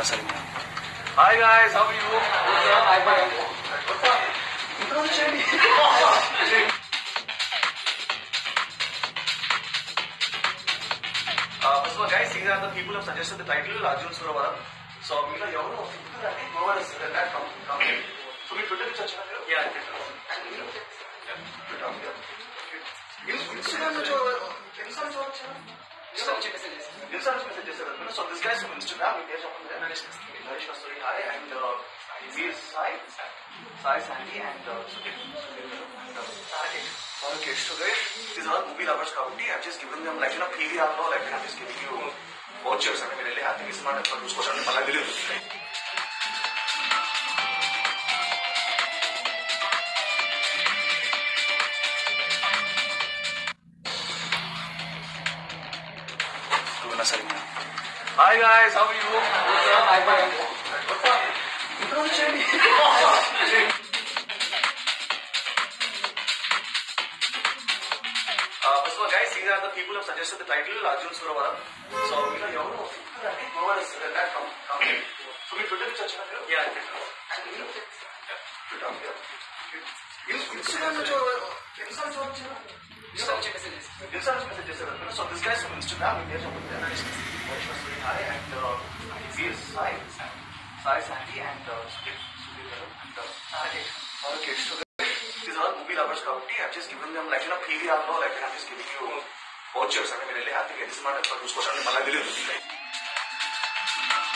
Hi guys, how are you? First of all, guys, these are the people who have suggested the title ARJUN SURAVARAM. So, we know you know no one is that come. So, we Twitter search na karo. Yeah, Twitter. Instagram में जो messages है ना. So, this guy is from Instagram. We get on there. Narish Kasturi, hi, and we is Sai Sandy and okay. So guys, these are movie lovers community. I've just given them like freely like I'm just giving you vouchers. I mean, really happy it's not for उसको सामने मला मिले Hi guys, how are you? First of all, guys, these are the people who have suggested the title ARJUN SURAVARAM. So, you know no one is that come. So, we Twitter search na karo. Yeah, Twitter. Instagram में जो messages है ना. So, this guy is from Instagram. We get on there. Narish Kasturi, hi, and we is Sai Sandy and okay. So these are movie lovers community. I've just given them like freely like I'm just giving you vouchers. I mean, really happy it's not for उसको सामने मला मिले